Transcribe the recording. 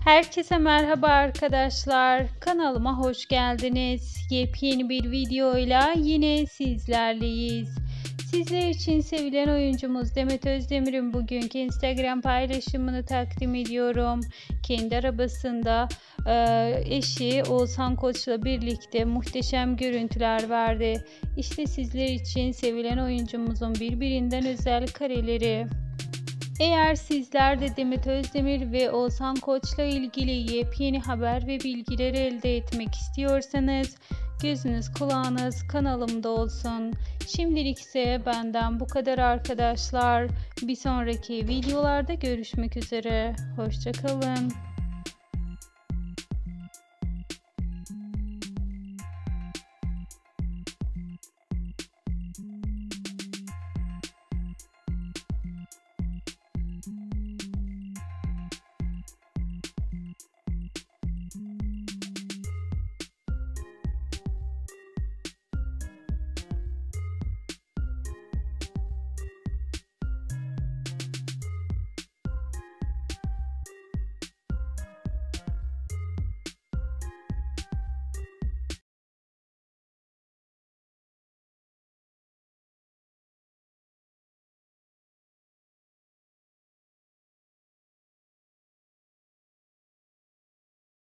Herkese merhaba arkadaşlar. Kanalıma hoş geldiniz. Yepyeni bir videoyla yine sizlerleyiz. Sizler için sevilen oyuncumuz Demet Özdemir'in bugünkü Instagram paylaşımını takdim ediyorum. Kendi arabasında eşi Oğuzhan Koç'la birlikte muhteşem görüntüler verdi. İşte sizler için sevilen oyuncumuzun birbirinden özel kareleri. Eğer sizler de Demet Özdemir ve Oğuzhan Koç'la ilgili yepyeni haber ve bilgiler elde etmek istiyorsanız gözünüz kulağınız kanalımda olsun. Şimdilik ise benden bu kadar arkadaşlar. Bir sonraki videolarda görüşmek üzere. Hoşça kalın.